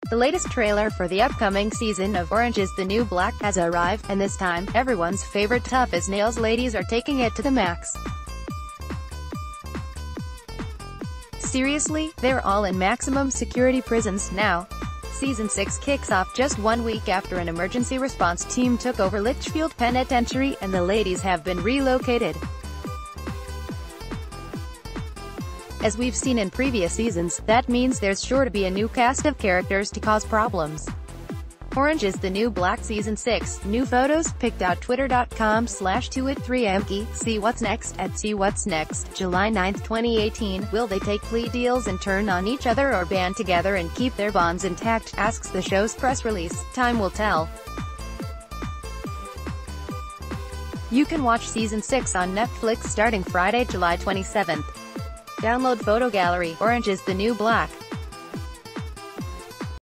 The latest trailer for the upcoming season of Orange is the New Black has arrived, and this time, everyone's favorite tough-as-nails ladies are taking it to the max. Seriously, they're all in maximum security prisons now. Season 6 kicks off just 1 week after an emergency response team took over Litchfield Penitentiary, and the ladies have been relocated. As we've seen in previous seasons, that means there's sure to be a new cast of characters to cause problems. Orange is the New Black Season 6, new photos, picked out twitter.com/2it3mk, see what's next, at See What's Next, July 9, 2018, will they take plea deals and turn on each other or band together and keep their bonds intact, asks the show's press release. Time will tell. You can watch Season 6 on Netflix starting Friday, July 27. Download photo gallery, Orange is the New Black.